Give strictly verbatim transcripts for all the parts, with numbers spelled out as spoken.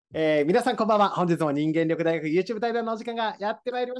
えー皆さんこんばんは。本日も人間力大学 YouTube 対談のお時間がやってまいりました。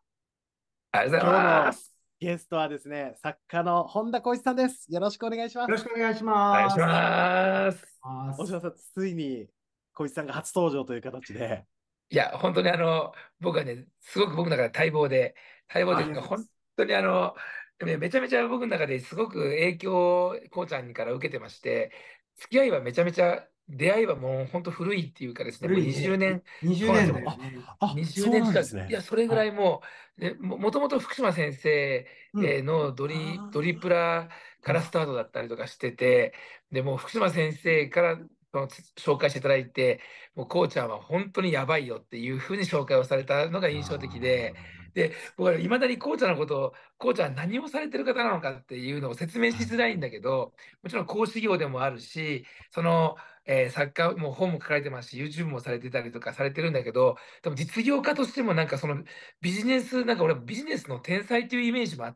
ありがとうござい今日のます。 ゲストはですね、作家の本田光一さんです。よろしくお願いしまよろしす。 くお願いしお願いします。 ます。 ます。 おしまさん、ついに光一さんが初登場という形で、 いや、本当にあの、僕はね、すごく僕の中で待望で、待望とあいうか、本りがとうございます。 当にあの、めめちゃめちゃ僕の中ですごく影響をこうちゃんから受けてまして、付き合いはめちゃめちゃ、出会いはもう本当古いっていうかですね、もう20 古いね。 年、 20年そうなんですよ。 だよね。 あ、あ、 20 そう年近く、いなんですね。 や、それぐはい。 らいもう、でも、もともと福島先生うん。 えーのドリ、ドリプあラからスあ、 タートだったりとかしてて、でもう福島先生からその紹介していただいて、もうこうちゃんは本当にやばいよっていうふうに紹介をされたのが印象的で、 あで、僕はいまだにこうちゃんのことを、こうちゃんは何をされてる方なのかっていうのを説明ー、はい。 しづらいんだけど、もちろん講師業でもあるし、その、えー作家も本も書かれてますし、YouTube もされてたりとかされてるんだけど、でも実業家としてもなんかそのビジネス、なんか俺はビジネスの天才というイメージもあって、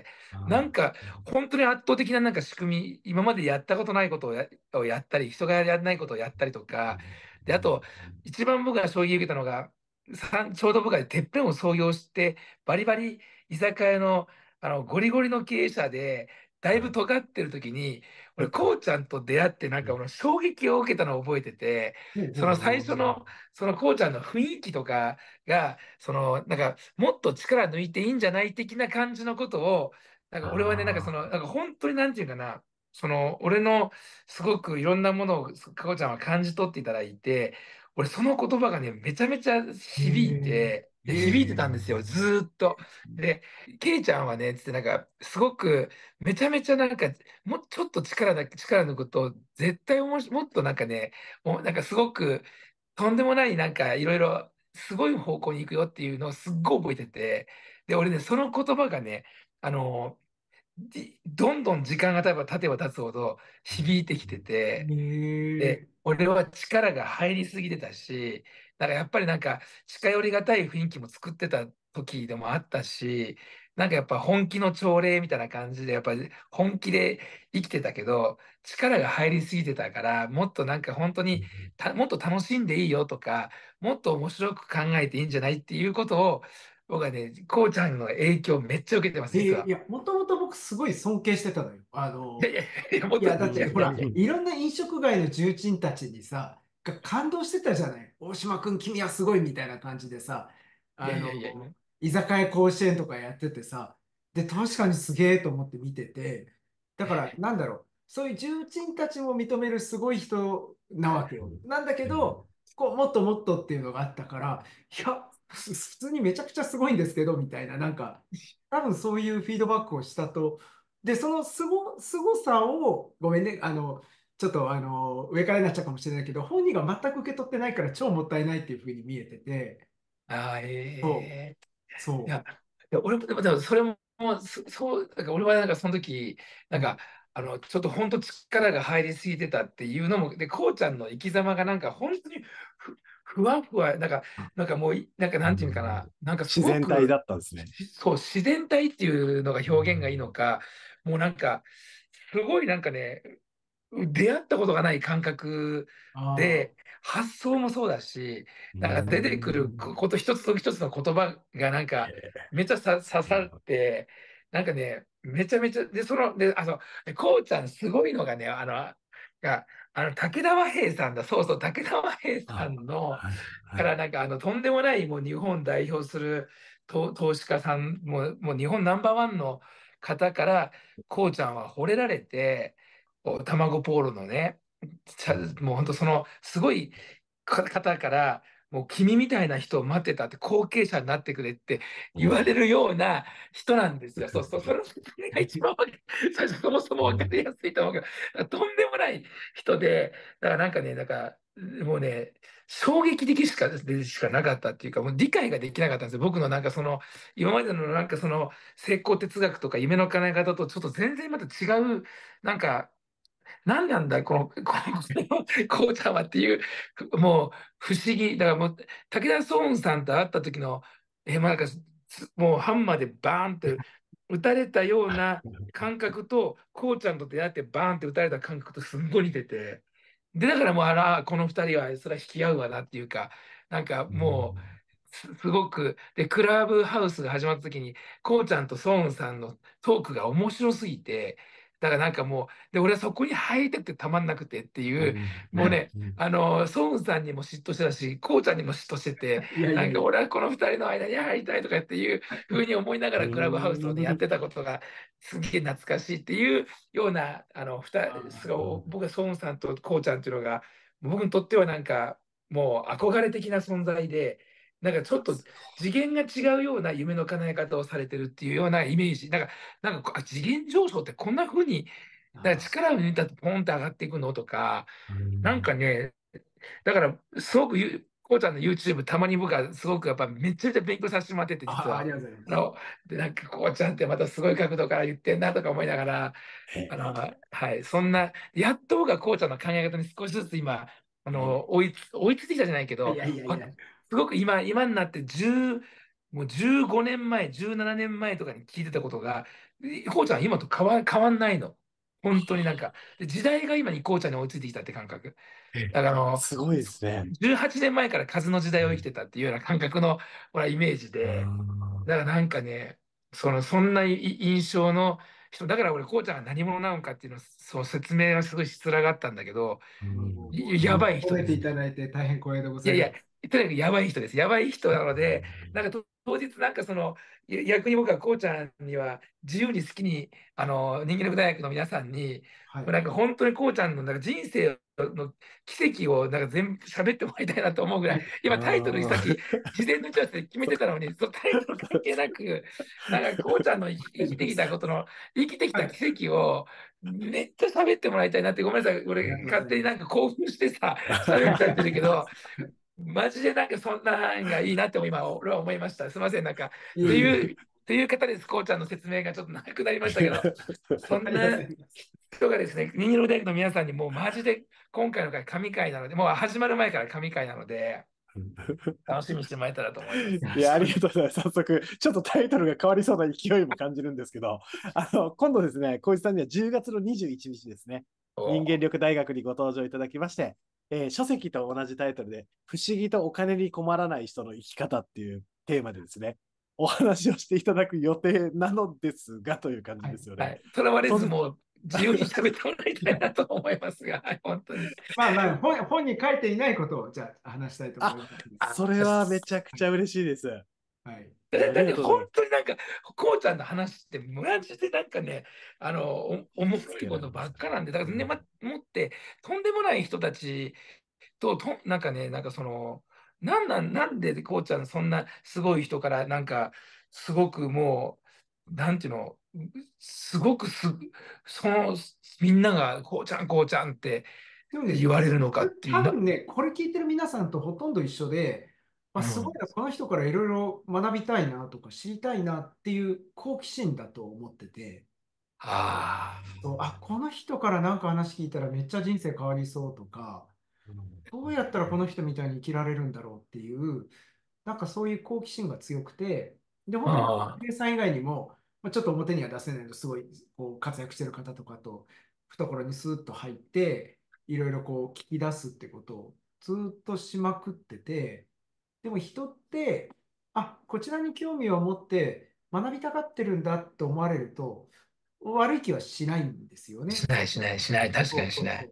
なあ、 んか本当に圧倒的ななんか仕組み、今までやったことないことをや、をやったり、人がやらないことをやったりとか、で、あと、一番僕が衝撃を受けたのが、さちょうど僕がてっぺんを創業して、バリバリ居酒屋の、あのゴリゴリの経営者で、だいぶ尖ってる時に、俺、こうちゃんと出会って、なんか俺、衝撃を受けたのを覚えてて、 ほうほそのうほう。 最初の、そのこうちゃんの雰囲気とかが、その、なんか、もっと力抜いていいんじゃない的な感じのことを、なんか俺はね、なんかその、 あなんか本当になんていうかな、その、俺のすごくいろんなものを、かこちゃんは感じ取っていただいて、俺その言葉がね、めちゃめちゃー、 響いへて、 え、 で響いてへたんですよ、ずーっと。で、ケイちゃんはね、つってなんか、すごく、めちゃめちゃなんか、もうちょっと力だ、力抜くと、絶対おもし、もっとなんかね、おなんかすごく、とんでもない、なんかいろいろ、すごい方向に行くよっていうのをすっごい覚えてて、で、俺ね、その言葉がね、あの、じどんどん時間が経てば経てば経つほど響いてきてて、で、 え、 俺は力が入りすぎてたし、だからやっぱりなんか近寄りがたい雰囲気も作ってた時でもあったし、なんかやっぱ本気の朝礼みたいな感じで、やっぱり本気で生きてたけど、力が入りすぎてたから、もっとなんか本当にた、もっと楽しんでいいよとか、もっと面白く考えていいんじゃないっていうことを、僕はね、こうちゃんの影響めっちゃ受けてます、 え実は。 ーいや、もともと僕すごい尊敬してたのよ。あの、 いやいやいや、もっと、 いや、 いだってほら、 やいやいや、 いろんな飲食街の重鎮たちにさ、が感動してたじゃない。大島君、君はすごいみたいな感じでさ、あいやいやいやいや、 の、居酒屋甲子園とかやっててさ、で、確かにすげえと思って見てて、だから、なんだろう、そういう重鎮たちも認めるすごい人なわけよ。なんだけど、こう、もっともっとっていうのがあったから、いや、ふ普通にめちゃくちゃすごいんですけど、みたいな、なんか、多分そういうフィードバックをしたとで、そのすご、すごさを、ごめんね、あの、ちょっとあの、上からになっちゃうかもしれないけど、本人が全く受け取ってないから超もったいないっていうふうに見えてて、 ああ、 そう、 ええいや、 そいや俺も、でも、でもそれも、そそう、なんか俺はなんかその時、 う、 なんか、 うん、 あの、ちょっと本当力が入りすぎてたっていうのも、で、こうちゃんの生き様がなんか本当にふ、ふわふわ、なんか、なんかもうい、なんかなんていうのかな、なんかす自然体だごく、 ったんですね。 しそう、自然体っていうのが表現がいいのか、もうなんか、すごいなんかね、出会ったことがない感覚あで、発想もそうだし、 うーなんか出てくるん。 こと一つ一つの言葉がなんか、めっちゃさ刺さって、なんかね、めちゃめちゃ、で、その、で、あの、でこうちゃんすごいのがね、あの、が、あの、武田和平さんだ、そうそう、武田和平さあ、 んの、 はい、はい。 からなんか、あの、とんでもない、もう日本代表する投、投資家さん、もう、もう日本ナンバーワンの方から、こうちゃんは惚れられて、こう卵ポーロのね、ちゃもう本当その、すごいか方から、もう君みたいな人を待ってたって、後継者になってくれって言われるような人なんですよ。そうそう、それそれが一番わか最初そもそも分かりやすいと思うけど、だからとんでもない人で、だからなんかね、なんか、もうね、衝撃的しか、でしかなかったっていうか、もう理解ができなかったんですよ。僕のなんかその、今までのなんかその、成功哲学とか夢の叶え方とちょっと全然また違う、なんか、何なんだ、この、この、こうちゃんはっていう、もう不思議。だからもう、武田壮雲さんと会った時の、え、まあなんか、つもうハンマーでバーンって打たれたような感覚と、こうちゃんと出会ってバーンって打たれた感覚とすんごい似てて、 で、だからもう、あら、この二人は、それは引き合うわなっていうか、なんかもう、す、すごく、で、クラブハウスが始まった時に、こうちゃんとソーンさんのトークが面白すぎて、だからなんかもう、で、俺はそこに入りたくてたまんなくてっていう、もうね、あの、ソーンさんにも嫉妬してたし、こうちゃんにも嫉妬してて、 いやいなんかやいや。 俺はこの二人の間に入りたいとかっていうふうに思いながらクラブハウスをね、やってたことがすげえ懐かしいっていうような、あの、ふた、すごい僕はソーンさんとこうちゃんっていうのが、僕にとってはなんか、もう憧れ的な存在で、なんかちょっと次元が違うような夢の叶え方をされてるっていうようなイメージ。なんか、なんかあ次元上昇ってこんな風に、だから力を抜いたとポンって上がっていくのとか、なんかね、だからすごくゆこうちゃんの YouTube たまに僕はすごくやっぱめちゃめちゃ勉強させてもらってて、実あ、あは。 りがとうございます。 あの、で、なんかこうちゃんってまたすごい角度から言ってんなとか思いながら、あの、はい、そんな、やっと僕はこうちゃんの考え方に少しずつ今、あの、追いつ、追いついてきたじゃないけいど、わやいやいや。 すごく今、今になってじゅう、もうじゅうごねんまえ、じゅうななねんまえとかに聞いてたことが、えこうちゃん今と変わ、変わんないの。本当になんか、で時代が今にこうちゃんに追いついてきたって感覚。だからあの、 すごいですね。 じゅうはちねんまえから風の時代を生きてたっていうような感覚の、ほら、イメージで、だからなんかね、その、そんない印象の人、だから俺、こうちゃんが何者なのかっていうのを、そう説明はすごいしつらがったんだけど、 もういやばい人褒めていです。 ただいて大変光栄でごいやいや、 ざいます。 とにかくやばい人です。やばい人なので、なんかと当日、なんかその、い逆に僕はこうちゃんには自由に好きに、あの、人間力大学の皆さんに、 はい。 なんか本当にこうちゃんのなんか人生の奇跡をなんか全部喋ってもらいたいなと思うぐらい、今タイトルさっき事前の打ち合わせで決めてたのに、そのタイトル関係なく、なんかこうちゃんの生き生きてきたことの、生きてきたはい。 奇跡をめっちゃ喋ってもらいたいなって、ごめんなさい、俺ありがとうございます。 勝手になんか興奮してさ、喋っちゃってるけど、マジでなんかそんなんがいいなって今、俺は思いました。すみません、なんか、 いえいえ。 という、という方です、こうちゃんの説明がちょっと長くなりましたけど、そありがとうごんなざいます。 人がですね、人間の大学の皆さんにもうマジで今回の回、神回なので、もう始まる前から神回なので、楽しみにしてもらえたらと思います。 よろいや、あしくお願いしりがとうございます。早速、ちょっとタイトルが変わりそうな勢いも感じるんですけど、あの、今度ですね、小石さんにはじゅうがつのにじゅういちにちですね、人間お力大学にご登場いただきまして、えー書籍と同じタイトルで、不思議とお金に困らない人の生き方っていうテーマでですね、お話をしていただく予定なのですが、という感じはい。 ですよね。 はい。とらわれ当然、 ずもう自由に喋ってもらいたいなと思いますが、はい、本当に。 まあまあ、本、本に書いていないことをじゃあ話したいと思いあ、 ます。 あ、 それはめちゃくはい。 ちゃ嬉しいです。 はい。 いや、ありだって本がとうございます。 当になんか、こうちゃんの話って、マジでなんかね、あの、お面好き白いことばなんですよ。 っかなんで、だからね、 うんま、もって、とんでもない人たちと、と、なんかね、なんかその、なんなん、なんでこうちゃん、そんなすごい人から、なんか、すごくもう、なんていうの、すごくす、その、みんなが、こうちゃん、こうちゃんってでもね、 言われるのかこれっていうな、 多分ね、これ聞いてる皆さんとほとんど一緒で、あ、すごいうん。 な、この人からいろいろ学びたいなとか知りたいなっていう好奇心だと思ってて、 あそう、あ、この人からなんか話聞いたらめっちゃ人生変わりそうとか、どうやったらこの人みたいに生きられるんだろうっていう、なんかそういう好奇心が強くて、で、本当にあ、あ計さん以外にも、まあ、ちょっと表には出せないの、すごいこう活躍してる方とかと、懐にスーッと入って、いろいろこう聞き出すってことをずーっとしまくってて、でも人って、あ、こちらに興味を持って学びたがってるんだって思われると、悪い気はしないんですよね。 しない、しない、しない、確かそうにしない。 そうそう。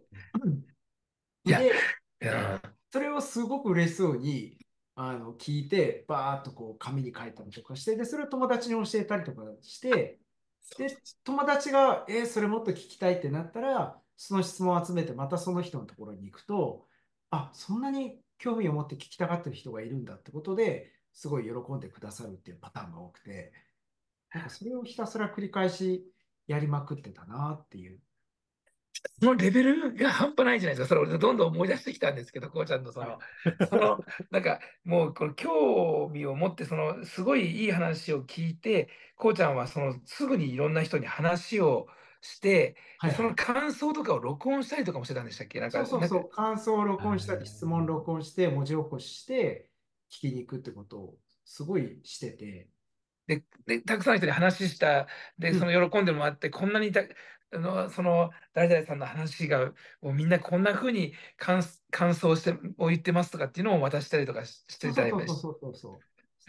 いや、 で、 うん、 それをすごく嬉しそうにあの聞いて、バーッとこう紙に書いたりとかして、で、それを友達に教えたりとかして、で、友達が、えーそれもっと聞きたいってなったら、その質問を集めて、またその人のところに行くと、あ、そんなに興味を持って聞きたがってる人がいるんだってことで、すごい喜んでくださるっていうパターンが多くて、なんかそれをひたすら繰り返しやりまくってたなっていう。 そのレベルが半端ないじゃないですか。それ俺どんどん思い出してきたんですけど、こうちゃんのその、 はい。 その、なんかもうこの興味を持って、そのすごいいい話を聞いて、こうちゃんはそのすぐにいろんな人に話をして、で、そのはいはい。 感想とかを録音したりとかもしてたんでしたっけ？なんか、なんか、 そうそうそう、感想を録音したり、質問録音して、文字起こしして、聞きに行くってことをすごいしてて、 で、で、たくさんの人に話した、で、 うん。 その喜んでもらって、こんなにたの、その誰々さんの話がもうみんなこんな風に感、感想してを言ってますとかっていうのを渡したりとかししてそうたりもし。 そうそうそうそうそう。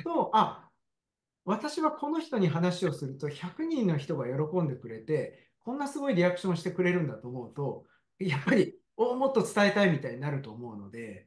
と、あ、私はこの人に話をするとひゃくにんの人が喜んでくれて、こんなすごいリアクションしてくれるんだと思うと、やっぱりおもっと伝えたいみたいになると思うので、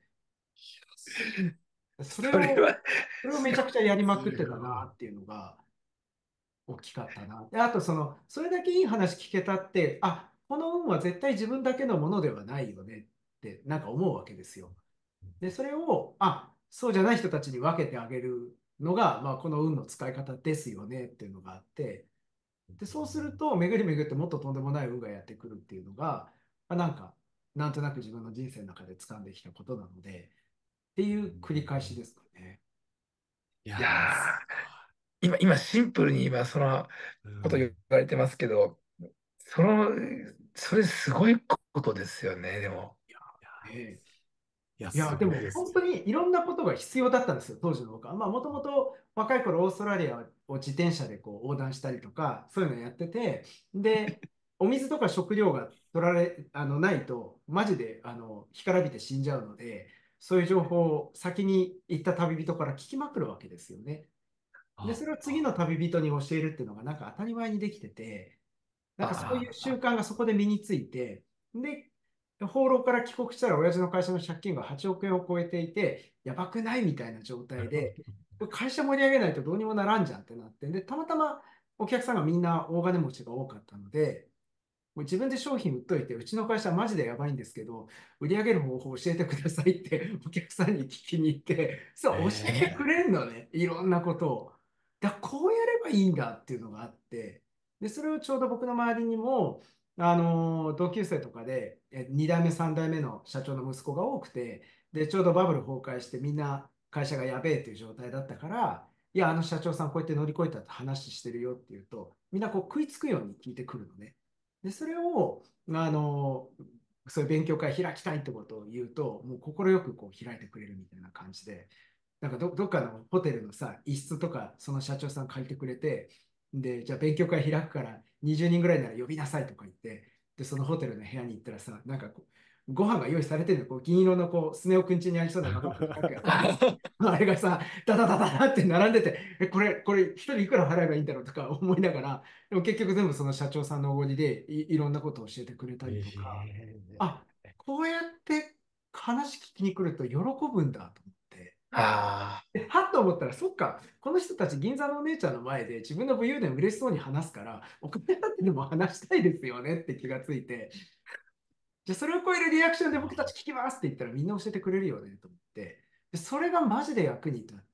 それを、 それは、 それをめちゃくちゃやりまくってたなっていうのが大きかったな。で、あとその、それだけいい話聞けたって、あ、この運は絶対自分だけのものではないよねってなんか思うわけですよ。で、それを、あ、そうじゃない人たちに分けてあげるのが、まあ、この運の使い方ですよねっていうのがあって、で、そうすると、巡り巡ってもっととんでもない運がやってくるっていうのが、まあ、なんか、なんとなく自分の人生の中で掴んできたことなので、っていう繰り返しですかね。 いやいやー、すー、今、今シンプルに今そのごい。 こと言うん。 われてますけど、その、それすごいことですよね、でも。 ねいや、 いや、 すでもごいですね。 本当にいろんなことが必要だったんですよ、当時の僕は。まあ、もともと若い頃オーストラリアを自転車でこう横断したりとか、そういうのやってて、で、お水とか食料が取られ、あの、ないと、マジで、あの、干からびて死んじゃうので、そういう情報を先に行った旅人から聞きまくるわけですよね。で、 あそれを次のあ、 旅人に教えるっていうのがなんか当たり前にできてて、なんかそういう習あ慣がそこで身について、で、放浪から帰国したら、親父の会社の借金がはちおく円を超えていて、やばくないみたいな状態で、会社盛り上げないとどうにもならんじゃんってなって、で、たまたまお客さんがみんな大金持ちが多かったので、もう自分で商品売っといて、うちの会社マジでやばいんですけど、売り上げる方法を教えてくださいってお客さんに聞きに行って、そう、教えてくえれんのね、いろんなことを。だからこうやればいいんだっていうのがあって、で、それをちょうど僕の周りにも、あのー同級生とかで、えに代目、さん代目の社長の息子が多くて、で、ちょうどバブル崩壊してみんな会社がやべえっていう状態だったから、いや、あの社長さんこうやって乗り越えたって話してるよっていうと、みんなこう食いつくように聞いてくるのね。で、それを、あの、そういう勉強会開きたいってことを言うと、もう快くこう開いてくれるみたいな感じで、なんかど、どっかのホテルのさ、一室とか、その社長さん借りてくれて、で、じゃあ勉強会開くからにじゅうにんぐらいなら呼びなさいとか言って、で、そのホテルの部屋に行ったらさ、なんかこう、ご飯が用意されてるの、こう銀色のこう、スネ夫くん家にありそうなバカップ四角いやつあるあ。 あれがさ、ダダダダダって並んでて、え、これ、これ、一人いくら払えばいいんだろうとか思いながら、でも結局全部その社長さんのおごりでい、いろんなことを教えてくれたりとか、あ、こうやって話聞きに来ると喜ぶんだと思って、 あではっと思ったら、そっか、この人たち銀座のお姉ちゃんの前で自分の武勇伝嬉しそうに話すから、お金だってでも話したいですよねって気がついて、じゃあそれを超えるリアクションで僕たち聞きますって言ったらみんな教えてくれるよねと思って、でそれがマジで役に立って、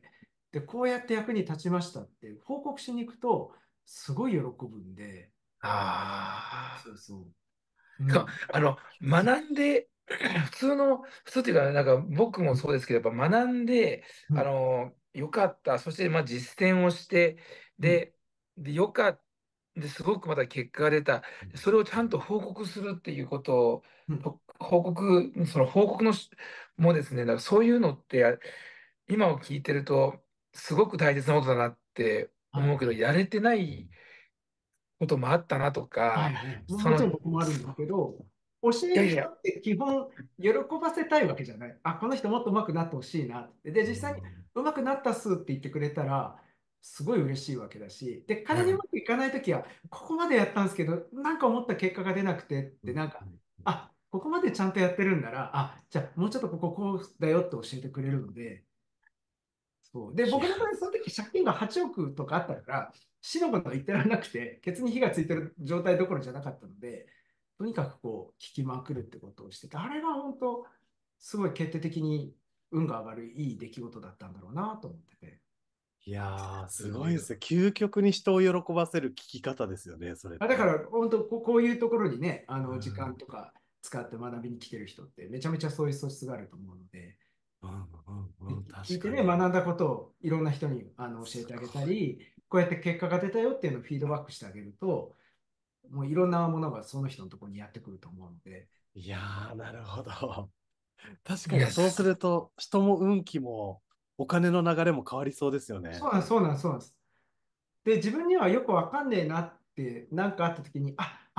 で、こうやって役に立ちましたって報告しに行くと、すごい喜ぶんで、 あ。 そうそう。うそう、 ん。 あの、学んで、普通の、普通っていうか、なんか僕もそうですけど、やっぱ学んで、あうん。 の、よかった、そしてまあ実践をして、 うん。 で、で、よかった、ですごくまた結果が出た、それをちゃんと報告するっていうことを、 うん。 ほ報告、その報告のしもですね、だからそういうのってや、今を聞いてると、すごく大切なことだなってはい。 思うけど、やれてないこともあったなとか、 はいはい。もその、いもちろん僕もあるんですけど、教えるやいや、 人って基本喜ばせたいわけじゃない。あ、この人もっと上手くなってほしいなって。で、実際に上手くなったっすって言ってくれたら、すごい嬉しいわけだし、で、仮にうまくいかないときは、ここまでやったんですけど、なんか思った結果が出なくてって、なんか、あ、ここまでちゃんとやってるんなら、あ、じゃあもうちょっとこここうだよって教えてくれるので、そう。で、 いや、 僕の場合、その時借金がはちおくとかあったから、死のこと言ってられなくて、ケツに火がついてる状態どころじゃなかったので、とにかくこう、聞きまくるってことをしてて、あれが本当、すごい決定的に運が上がるいい出来事だったんだろうなと思ってて。 いやー、すごいですね。究極に人を喜ばせる聞き方ですよね、それって。 あだから、本当こう、こういうところにね、あうの時間ん、 とか使って学びに来てる人って、めちゃめちゃそういう素質があると思うので、 うん、うん、うん、 聞いてね、 確かに。 学んだことをいろんな人にあの教えてあげたり、こうやって結果が出たよっていうのをフィードバックしてあげると、もういろんなものがその人のところにやってくると思うので。 いやー、なるほど。確いや、 かにそうすると、人も運気もお金の流れも変わりそうですよね。 そうなんです、そうなんです、そうなんです。で、自分にはよくわかんねえなって、なんかあった時に、あ、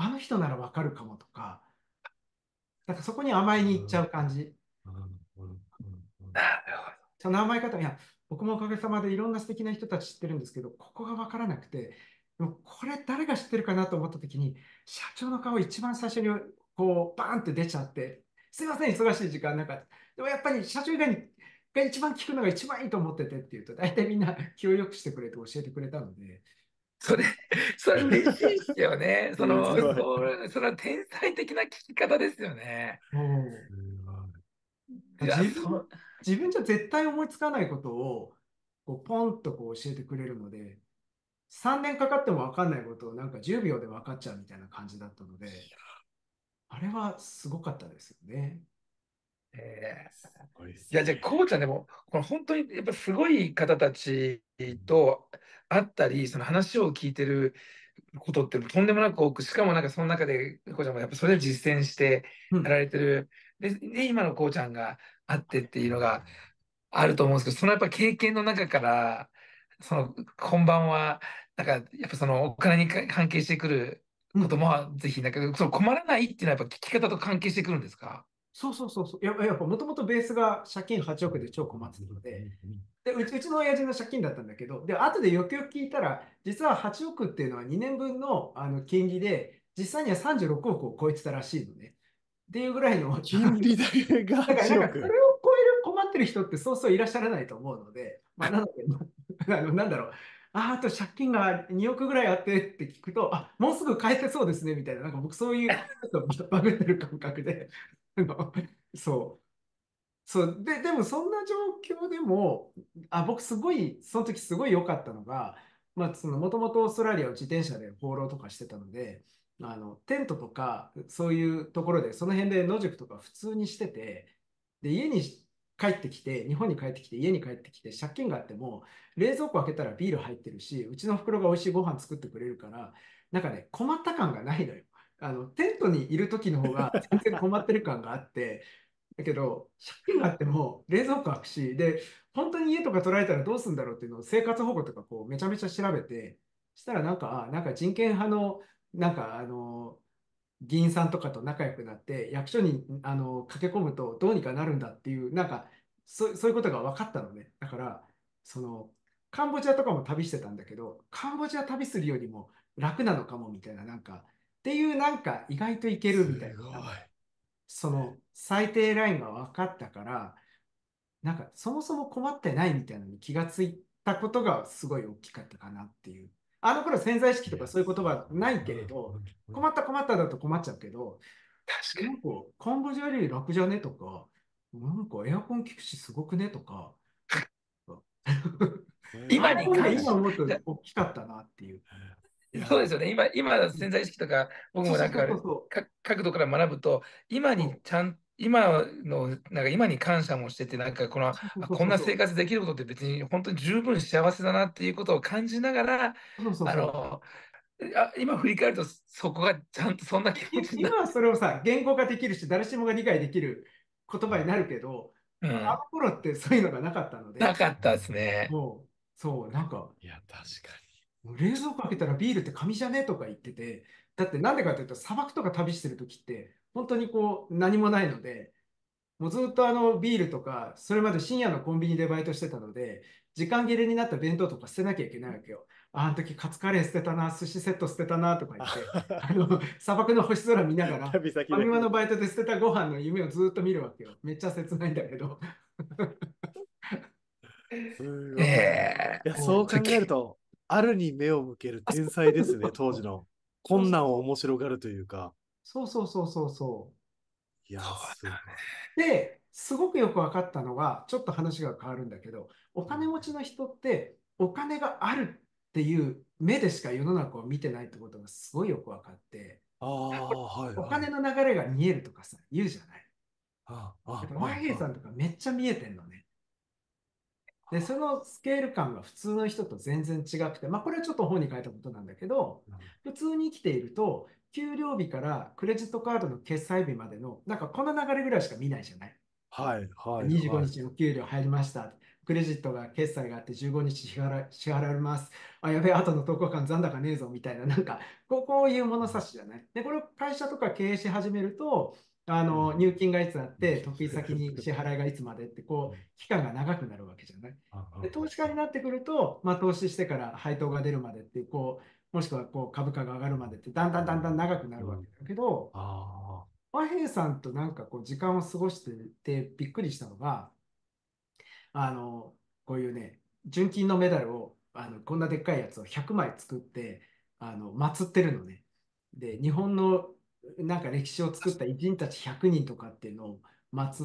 あの人ならわかるかもとか、なんかそこに甘えに行っちゃう感じ。 うんうんうんうんなるほその甘え方、いや、僕もおかげさまでいろんな素敵な人たち知ってるんですけど、ここがわからなくて、でもこれ誰が知ってるかなと思った時に、社長の顔一番最初にこうバーンって出ちゃって、すいません、忙しい時間なんか、でもやっぱり社長以外にが一番聞くのが一番いいと思っててっていうと、大体みんな気を良くしてくれて教えてくれたので、 それ、それ嬉しいですよね。その、 すごい。 それ、それは天才的な聞き方ですよね。 もすごい。 いや、 う自分、 そ、 自分じゃ絶対思いつかないことをこうポンとこう教えてくれるので、さんねんかかっても分かんないことをなんかじゅうびょうで分かっちゃうみたいな感じだったので、あれはすごかったですよね。 えーすごいですいや、じゃあ、こうちゃんでも、この本当にやっぱすごい方たちと会ったり、その話を聞いてることってとんでもなく多く、しかもなんかその中で、こうちゃんもやっぱそれで実践してやらうん。 れてる。で、で今のこうちゃんがあってっていうのがあると思うんですけど、そのやっぱ経験の中から、その今晩は、なんかやっぱそのお金にか関係してくるうん。 ことも、ぜひ、なんかその困らないっていうのはやっぱ聞き方と関係してくるんですか？ そうそうそうそう。やっぱ、やっぱもともとベースが借金はちおくで超困ってたので、で、うち、うちの親父の借金だったんだけど、で、後でよくよく聞いたら、実ははちおくっていうのはにねんぶんの、あの金利で、実際にはさんじゅうろくおくを超えてたらしいのね。っていうぐらいの、 金利だけがだから、なん 8 か、そ億。 れを超える困ってる人ってそうそういらっしゃらないと思うので、まあ、なので、まああの、なんだろう、あ、あと借金がにおくぐらいあってって聞くと、あ、もうすぐ返せそうですね、みたいな、なんか僕そういう、ちょっとバグってる感覚で、あのそう。そう。で、でもそんな状況でも、あ、僕すごい、その時すごい良かったのが、まあ、その、もともとオーストラリアを自転車で放浪とかしてたので、あの、テントとか、そういうところで、その辺で野宿とか普通にしてて、で、家に帰ってきて、日本に帰ってきて、家に帰ってきて、借金があっても、冷蔵庫開けたらビール入ってるし、うちの袋が美味しいご飯作ってくれるから、なんかね、困った感がないのよ。あの、テントにいる時の方が全然困ってる感があって、だけど、借金があっても冷蔵庫開くし、で、本当に家とか取られたらどうするんだろうっていうのを生活保護とかこうめちゃめちゃ調べて、したらなんか、あなんか人権派の、なんかあの、議員さんとかと仲良くなって、役所にあの駆け込むとどうにかなるんだっていう、なんかそ、そういうことが分かったのね。だから、その、カンボジアとかも旅してたんだけど、カンボジア旅するよりも楽なのかもみたいな、なんか、っていうなんか意外といけるすみたいな、 ごい。 なんかその最低ラインが分かったから、なんかそもそも困ってないみたいなのに気がついたことがすごい大きかったかなっていう。あの頃潜在意識いや、 とかそういう言葉ないけれど、困った困っただと困っちゃうけど、 確かに。 なんかカンボジアより楽じゃねとか、なんかエアコン効くしすごくねとか、 す今ああいうのに関し、 今思うといや、 大きかったなっていう。 いや、 そうですよね。今、今、 うん、 潜在意識とか、僕そうそうもなんか、 そうそうそか角度から学ぶと、今う。 にちゃん、今の、なんか今に感謝もしてて、なんかこの、 そうそうあ、 そうそうそこんな生活できることって別に本当に十分幸せだなっていうことを感じながら、 う。そうそうそう。 あの、あ、今振り返ると、そこがちゃんとそんな気持いちになる。 今はそれをさ、言語化できるし、誰しもが理解できる言葉になるけど、ああうん。 の頃ってそういうのがなかったのなで、 かったですね。 もう、そう、なんか、 いや、確かもう冷蔵庫開けたらビールって紙じゃねとか言ってて、だってなんでかっていうと、砂漠とか旅してる時って、本当にこう、何もないので、もうずっとあのビールとか、それまで深夜のコンビニでバイトしてたので、時間切れになった弁当とか捨てなきゃいけないわけよ。ああの時カツカレー捨てたな、寿司セット捨てたなとか言って、あに。 の砂漠の星空見ながら、 旅先で。 ファミマのバイトで捨てたご飯の夢をずっと見るわけよ。めっちゃ切ないんだけど。 すえごい。いえや、 もうそう考えると、あるに目を向ける天才ですね、当時の。 そう困難をそ面白がるというか。 うそうそうそうそう。 いや、すごい。 で、すごくよく分かったのが、ちょっと話が変わるんだけど、お金持ちの人ってお金があるっていう目でしか世の中を見てないってことがすごいよく分かって、 ああ、はいおはい。 金の流れが見えるとかさ、言うじゃない。 ああ、 やっぱ和ああ、 平さんとかめっちゃ見えてんのね。で、そのスケール感が普通の人と全然違くて、まあこれはちょっと本に書いたことなんだけど、普通に生きていると、給料日からクレジットカードの決済日までの、なんかこの流れぐらいしか見ないじゃない。 はいはい 25 はい。 日の給料入りました。 クレジットが決済があってじゅうごにち支払い、支払われます。あ、やべえ、あとのとおかかん残高ねえぞみたいな、なんかこう、こういう物差しじゃない。で、これを会社とか経営し始めると、あの入金がいつあって、得意先に支払いがいつまでって、こう、期間が長くなるわけじゃない。で、投資家になってくると、まあ、投資してから配当が出るまでって、こう、もしくはこう株価が上がるまでって、だんだんだんだん長くなるわけだけど、 あ和平さんとなんかこう時間を過ごしててびっくりしたのが、あの、こういうね、純金のメダルを、あの、こんなでっかいやつをひゃくまい作って、あの、祀ってるのね。で、日本のなんか歴史を作った偉人たちひゃくにんとかっていうのを祀って、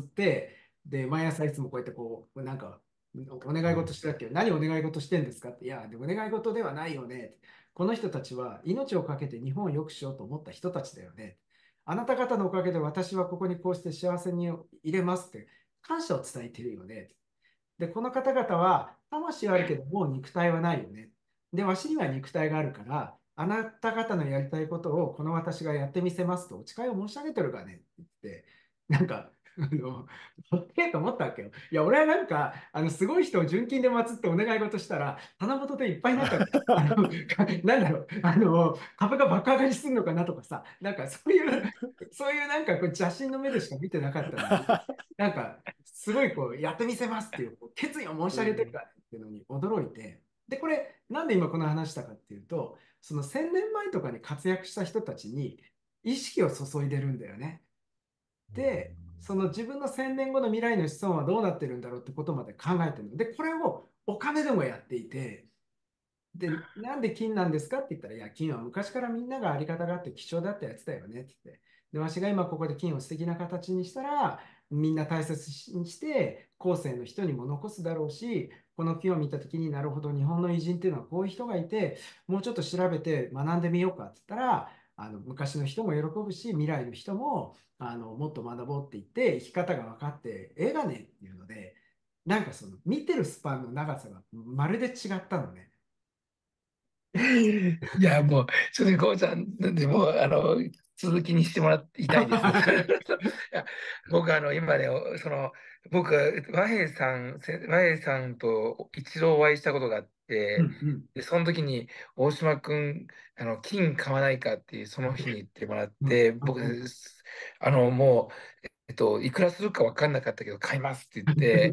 で、毎朝いつもこうやってこう、なんか、お願い事してたっけ何お願い事してんですかって、いや、でお願い事ではないよね。この人たちは命を懸けて日本を良くしようと思った人たちだよね。あなた方のおかげで私はここにこうして幸せに入れますって感謝を伝えてるよね。で、この方々は魂はあるけど、もう肉体はないよね。で、わしには肉体があるから、あなた方のやりたいことをこの私がやってみせますとお誓いを申し上げてるがねって言って、なんか、あの、ほっけと思ったわけよ。いや、俺はなんか、あの、すごい人を純金で祀ってお願い事したら、棚元でいっぱいなんか、あの、なんだろう、あの、株が爆上がりするのかなとかさ、なんかそういう、そういうなんかこう邪神の目でしか見てなかったのに、なんか、すごいこう、やってみせますっていう、こう決意を申し上げてるからっていうのに驚いて、で、これ、なんで今この話したかっていうと、そのせんねんまえとかに活躍した人たちに意識を注いでるんだよね。で、その自分のせんねんごの未来の子孫はどうなってるんだろうってことまで考えてるので、これをお金でもやっていて、で、なんで金なんですかって言ったら、いや、金は昔からみんながありがたがって貴重だったやつだよねって言って。で、わしが今ここで金を素敵な形にしたら、みんな大切にして、後世の人にも残すだろうし、この金を見たときになるほど日本の偉人っていうのはこういう人がいて、もうちょっと調べて学んでみようかって言ったら、あの昔の人も喜ぶし、未来の人もあのもっと学ぼうって言って、生き方が分かって、ええがねっていうので、なんかその見てるスパンの長さがまるで違ったのね。 いや、もう、ちょっとこうちゃん、でも、あの、続きにしてもらいたいです。いや僕、あの、今ね、その、僕、和平さん、せ和平さんと一度お会いしたことがあっうて、 んうんで、その時に、大島君、あの、金買わないかっていう、その日に言ってもらっうんて、僕、 うんあの、もう、えっと、いくらするか分かんなかったけど、買いますって言って、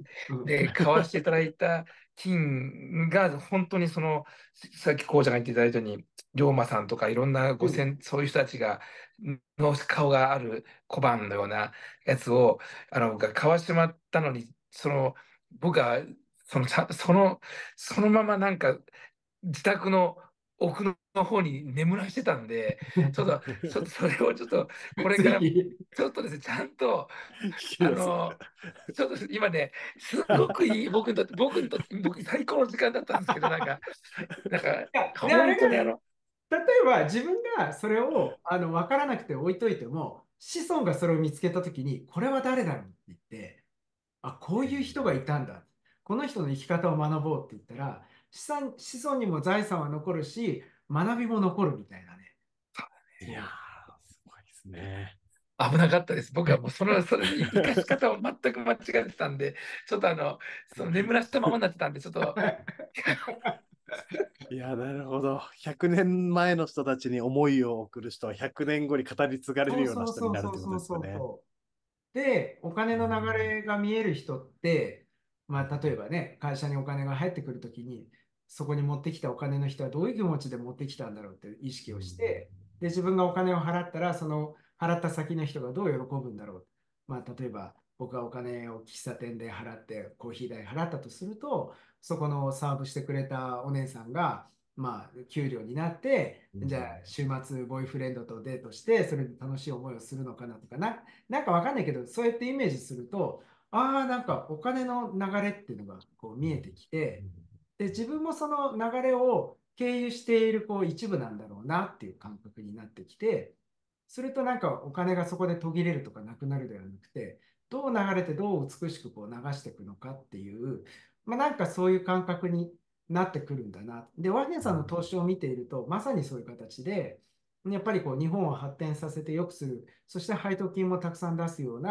うんで、買わせていただいた金が、本当にその、さっきこうちゃんが言っていただいたように、龍馬さんとかいろんなごうん先、そういう人たちが、の顔がある小判のようなやつを、あの、が買わしてもらったのに、その、僕は、その、ちゃその、そのままなんか、自宅の奥の方に眠らしてたんで、ちょっと、ちょっとそれをちょっと、これから、 ぜひ。 ちょっとですね、ちゃんと、 聞きます。 あの、ちょっと今ね、すごくいい、僕にとって、僕にとって、僕最高の時間だったんですけど、なんか、なんか、 いや、で、あれが、 本当にあの、 例えば自分がそれをあの分からなくて置いといても、子孫がそれを見つけたときに、これは誰だろうって言って、あ、こういう人がいたんだ。この人の生き方を学ぼうって言ったら、子孫、子孫にも財産は残るし、学びも残るみたいなね。 いやー、すごいですね。 危なかったです。僕はもうその、それ、い生かし方を全く間違えてたんで、ちょっとあの、その眠らしたままになってたんで、ちょっと、 いや、なるほど。ひゃくねんまえの人たちに思いを送る人はひゃくねんごに語り継がれるそうようなそうそう人になるってことそうそうですよね。 そうそう。で、お金の流れが見える人って、まあ、例えばね、会社にお金が入ってくるときに、そこに持ってきたお金の人はどういう気持ちで持ってきたんだろうっていう意識をして、で、自分がお金を払ったら、その払った先の人がどう喜ぶんだろう。まあ、例えば、僕がお金を喫茶店で払って、コーヒー代払ったとすると、そこのサーブしてくれたお姉さんが、まあ、給料になって、じゃあ、週末、ボーイフレンドとデートして、それで楽しい思いをするのかなとかな、なんかわかんないけど、そうやってイメージすると、ああ、なんかお金の流れっていうのがこう見えてきて、で、自分もその流れを経由しているこう一部なんだろうなっていう感覚になってきて、するとなんかお金がそこで途切れるとかなくなるではなくて、どう流れてどう美しくこう流していくのかっていう、まあ、なんかそういう感覚になってくるんだな。で、ワゲンさんの投資を見ていると、まさにそういう形で、やっぱりこう日本を発展させて良くする、そして配当金もたくさん出すような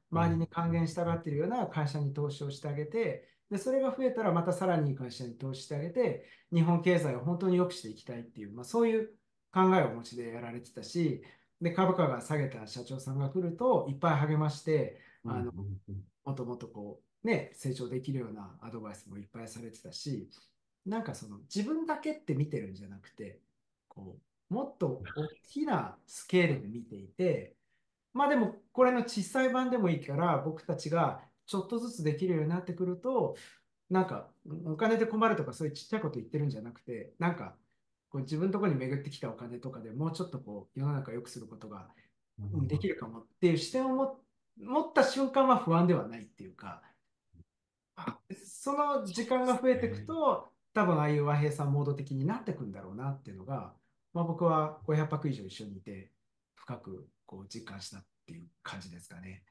周りに還元したがっているような会社に投資をしてあげて、で、それが増えたらまたさらにいい会社に投資してあげて、日本経済を本当に良くしていきたいっていう、まあ、そういう考えをお持ちでやられてたし、で、株価が下げた社長さんが来ると、いっぱい励まして、あの、もっともっとこう、ね、成長できるようなアドバイスもいっぱいされてたし、なんかその自分だけって見てるんじゃなくて、こう、もっと大きなスケールで見ていて、まあでも、これの小さい版でもいいから、僕たちがちょっとずつできるようになってくると、なんか、お金で困るとか、そういうちっちゃいこと言ってるんじゃなくて、なんか、こう自分のところに巡ってきたお金とかでもうちょっとこう、世の中を良くすることがうんできるかもっていう視点をも持った瞬間は不安ではないっていうか、その時間が増えていくと、多分ああいう和平さんモード的になっていくんだろうなっていうのが、まあ、僕はごひゃくぱく以上一緒にいて、深くこう実感したっていう感じですかね。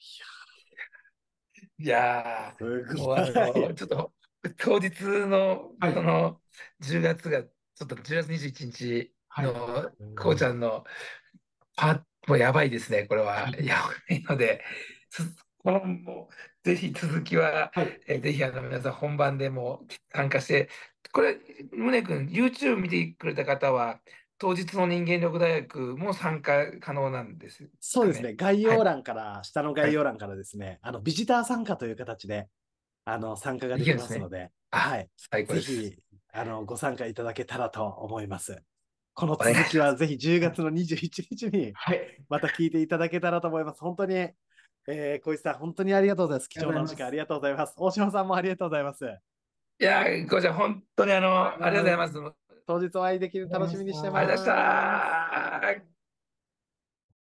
いやー、 すごい。 もうあの、ちょっと当日のはいそのじゅうがつが、ちょっとじゅうがつにじゅういちにちはい。 のこうちゃんのパもうやばいですね、これは。やばいので、つこのもうぜひ続きは、 はい。 えーぜひあの皆さん本番でも参加して、これ、宗君、YouTube 見てくれた方は、当日の人間力大学も参加可能なんですかね。 そうですね。概はい。 要欄から、下のはい。 概要欄からですね、あの、ビジター参加という形で、あの、参加ができできるんですね。 ますので、 あ、 はい。 最高です。 ぜひ、あの、ご参加いただけたらと思います。このお願い続きします。 はぜひじゅうがつのにじゅういちにちにはい。ありまた聞いていただけたらと思います。本当に、えー、小石さん、本当にありがとうございます。貴がとう重なおございます。 時間ありがとうございます。大島さんもありがとうございます。 いやー、こうちゃん、本当にあの、 ありがとうございます。 ありがとうございます。 当日お会いできるありがとうございまし楽しみにしてありがとうございた。 ます。 ました。